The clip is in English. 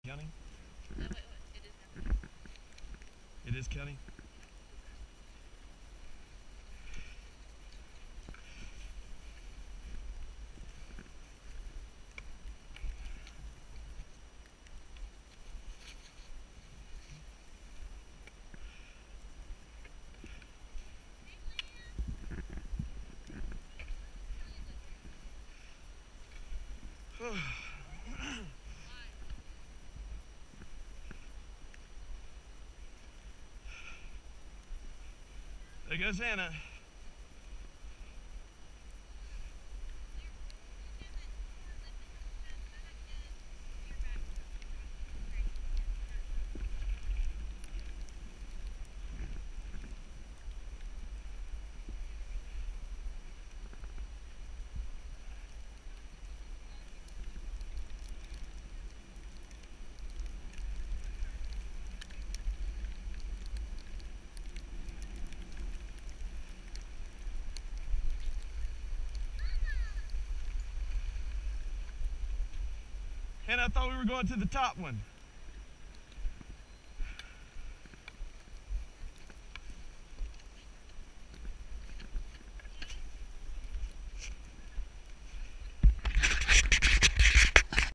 County? It is county. It is county? There goes Anna. And I thought we were going to the top one.